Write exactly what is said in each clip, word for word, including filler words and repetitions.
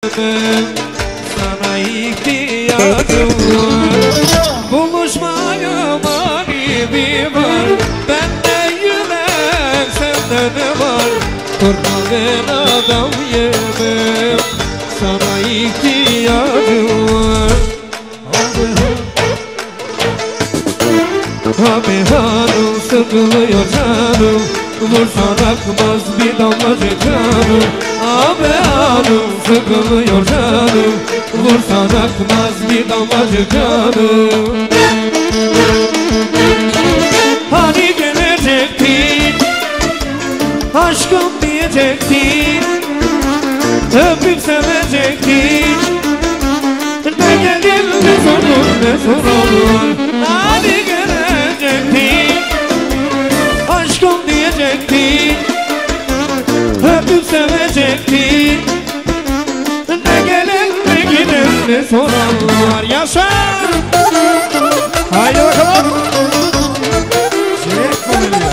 Sana ihtiyacım var. Buluşmaya mani bir var. Bende yürek sende ne var? Kurban adam yemem. Sana ihtiyacım var. Abi hanım sıkılıyor canım. Vursan akmaz bir damlacık canım. Abi hanım sıkılıyor canım. Vursan akmaz bir damlacık canım. Hani gelecektin, aşkım diyecektin, öpüp sevecektin. Ne gelir ne sorulur ne sorulur. Hani gelecektin, aşkım diyecektin, öpüp sevecektin. Ne gelir ne gider ne sorarlar. Yaşa! Haydi bakalım! Çek familya!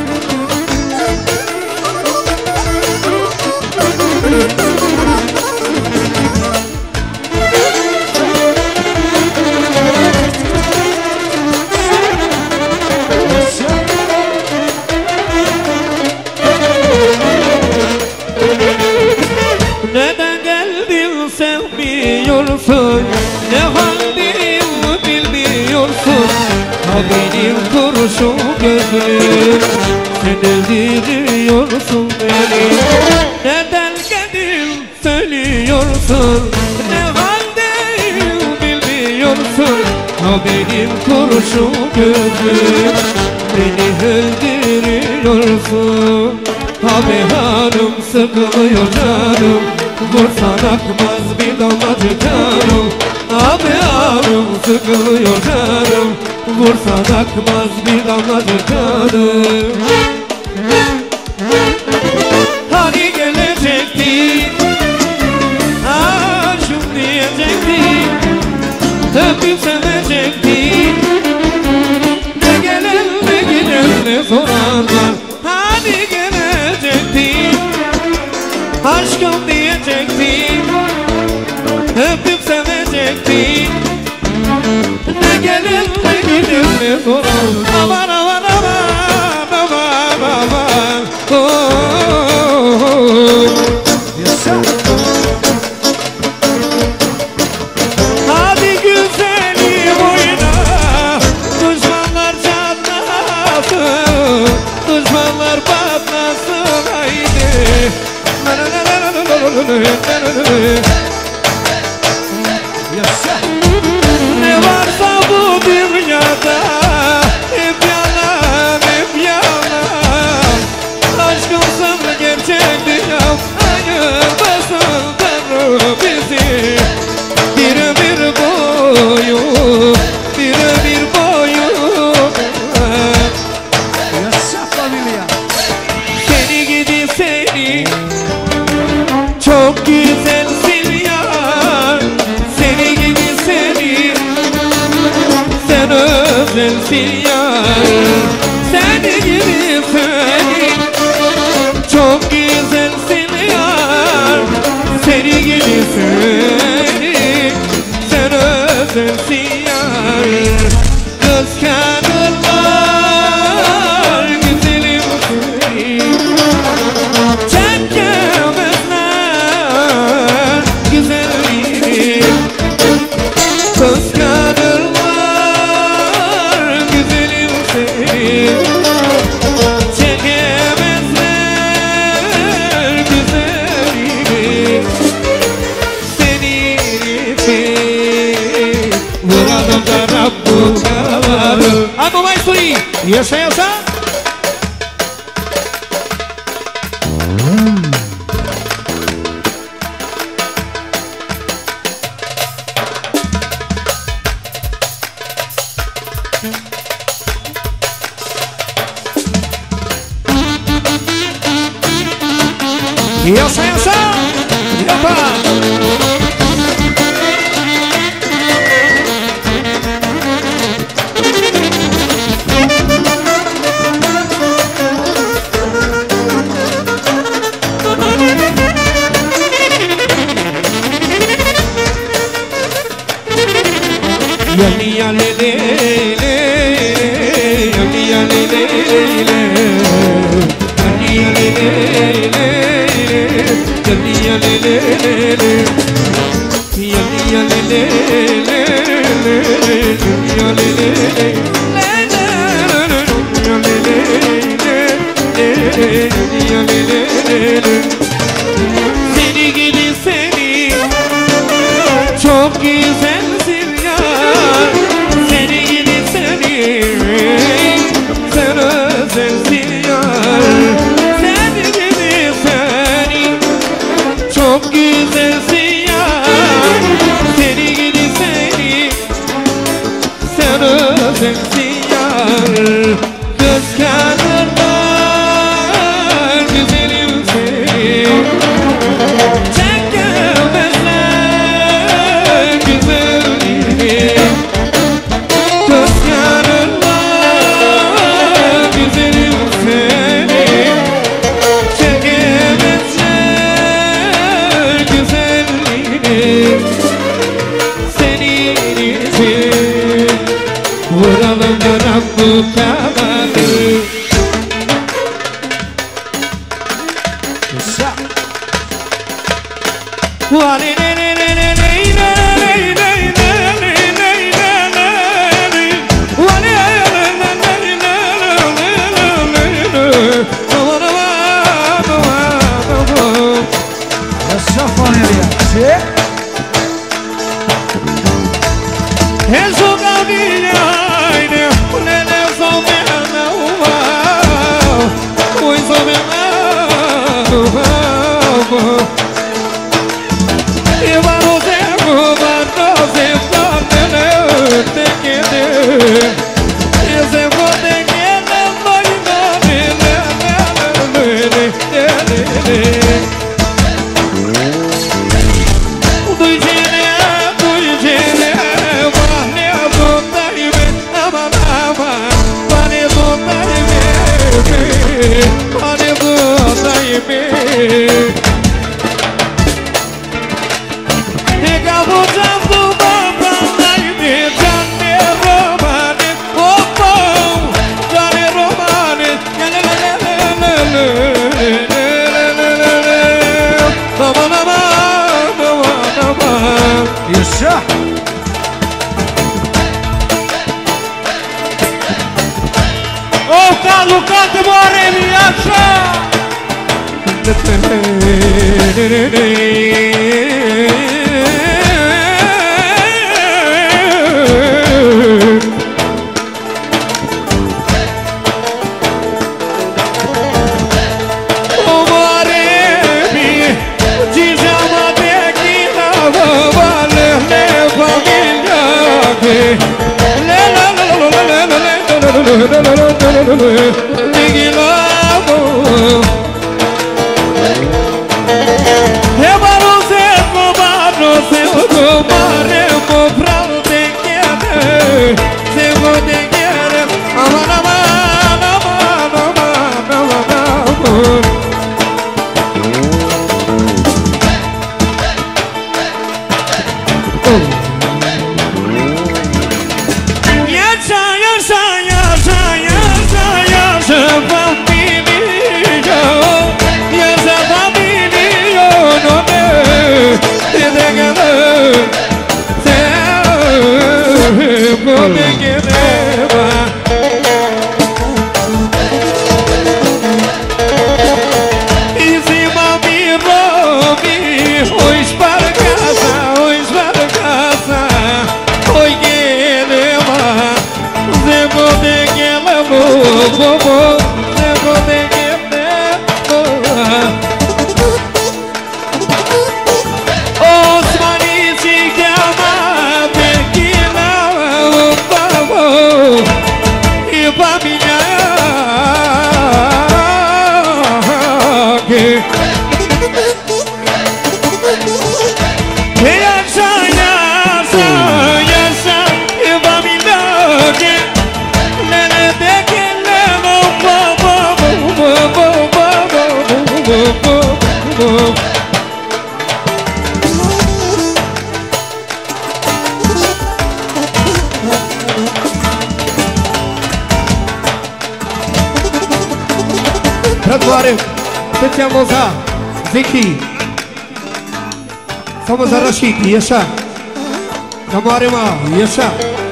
Neden geldin sevmiyorsun? Ne haldeyim bilmiyorsun? Ha benim kurşun gözlüm, sen öldürüyorsun beni. Neden geldin söylüyorsun? Ne haldeyim bilmiyorsun? Ha benim kurşun gözlüm, beni öldürüyorsun. Abi hanım sıkılıyor canım. Vursan akmaz bir damlacık canım. Abi hanım sıkılıyor canım. Vursan akmaz bir damlacık canım. Hani gelecektin, aşkım diyecektin, öpüp sevecektin. Ne gelir ne gider ne sorarlar. Hani gelecektin, aşkım diyecektin, öpüp sevecektin. Ne gelir ne gider ne sorarlar. Aman aman aman aman aman. Oh, oh, oh. Hadi güzelim oyna, düşmanlar çatlasın, düşmanlar patlasın haydi. Ne varsa bu dünyada hep yalan hep yalan. Aşkım sana gerçek dünya ayırmasın Tanrı bizi. Bir ömür boyu, bir ömür boyu. Yaşa familya. Seni gidi seni, çok güzelsin yar. Seni gidi seni, sen özelsin yar. Seni gidi seni, çok güzelsin yar. Seni gidi seni, sen özelsin yar. Kıskanırlar güzelim seni, çekemezler güzelliğini. Kıskanırlar güzelim seni, çekemezler güzelliğini. Seni ipin vuradım da Rabbim kalarım. Amo maestro, yaşa yaşa. Yaşa yaşa. Yapa. Yali yali le le, yali yali le le, yali yali le le, yali yali le le, yali yali le le, yali le le, yali le le. Seni gidi seni, çok güzelsin ya. Seni gidi seni, sen özelsin ya. Seni gidi seni, çok güzelsin ya. Seni gidi seni, sen özelsin ya. Kıskanırlar güzelim seni, çekemezler güzelliğini. Kıskanırlar güzelim seni, çekemezler güzelliğini. Senin için vuralım dönem bu kamanı. Yaşa yaşa yaşa yaşa yaşa Specjalno za Zeki. Samo za Rashid, yaşa. Kamarima, yaşa.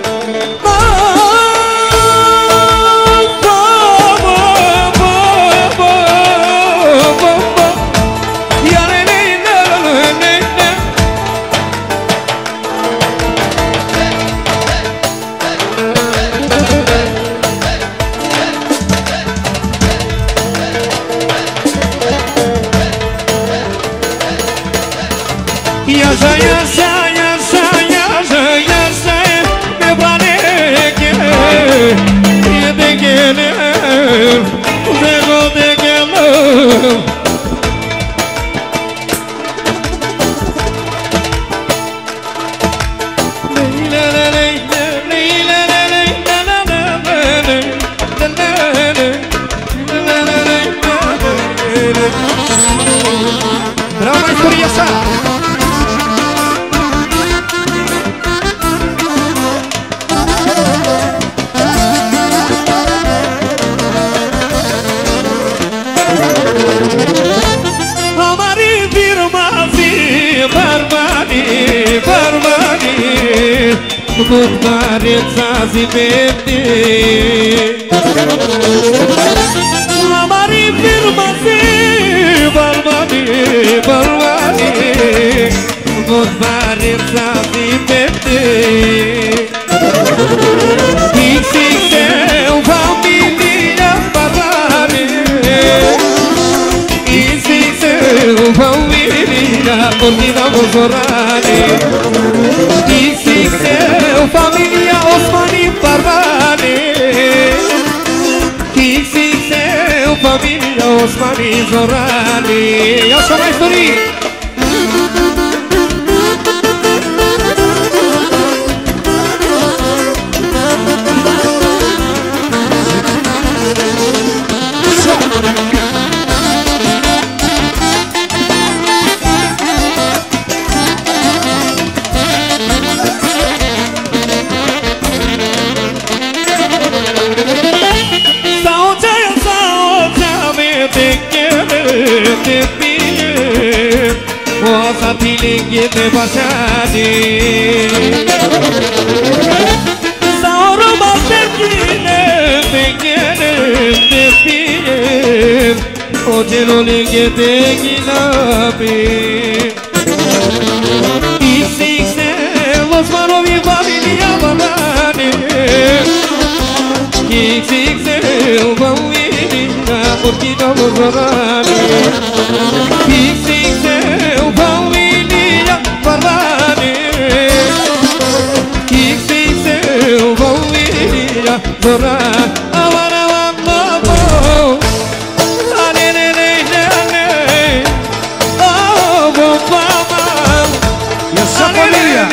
Yaşa yaşa yaşa yaşa yaşa ne bana gel de gel de go de gel Bravo maestro yaşa. Mutare zazimete Amari firmase Barmani, barmani Mutare zazimete Xixel família barmani Xixel família Cortina Mozorani Xixel família Osmani Barmani Xixel família Osmani Zorani Yaşa maestri Osa tilingi te başadi Sauro bastekine tekene tepiyem Ocelo lingi te ginabi İsikse Osmanovi familia banane İsikse Uvavina Orkina Mozorani İsikse Uvavina Barmani İsikse Uvavina Zorani Aman aman babo Alelelelele Oh baba Yaşa familia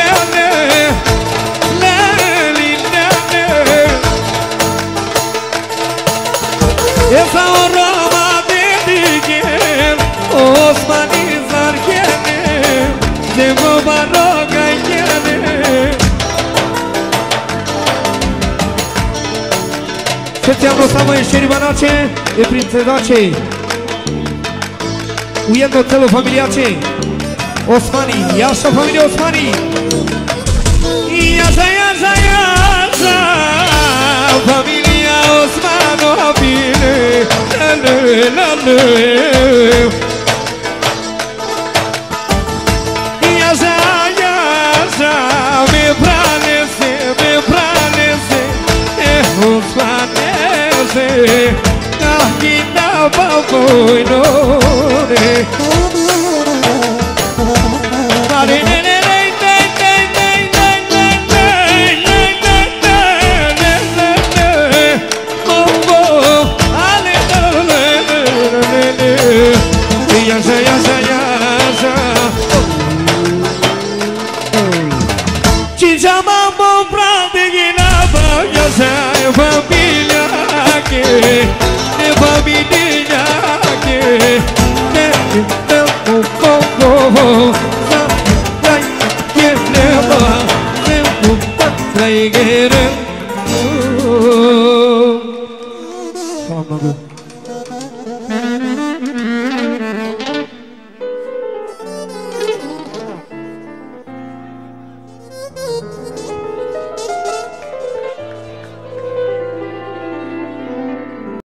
Esa orama dediğim Osmani zarkenim Demo baroga yenim Specjalno samo jeszcze rybanacie I princedacie U jedno celu familiacie Osmani, Jasza familia Osmani Jasza, Jasza, Jasza Familia Osmanowile Lale, lale Jasza, Jasza Me pranese, me pranese Eh, Osmanese Ah, kita baboinore Mare, ne, ne, ne, ne, ne, ne, ne, ne, ne, ne, ne, ne, ne, ne, ne, oh, oh, ale, le, le, le, le, le, Yaşa, yaşa, yaşa Ci chiamiamo praticina Yaşa, famiglia che Ne famiglia che Ne, ne, oh, oh, oh Salam